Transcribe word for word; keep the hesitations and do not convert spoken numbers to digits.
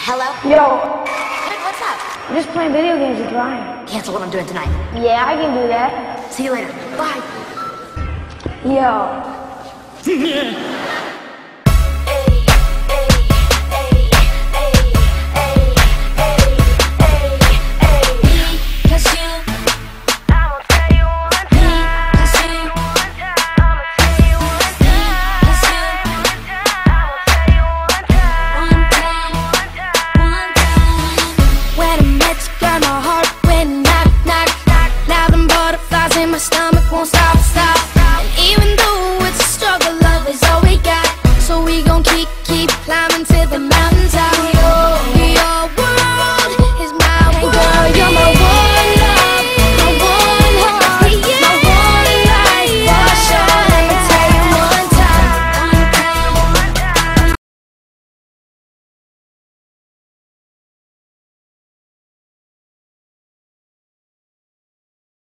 Hello? Yo, Hey, what's up? I'm just playing video games with Ryan. Cancel what I'm doing tonight. Yeah, I can do that. See you later. Bye. Yo.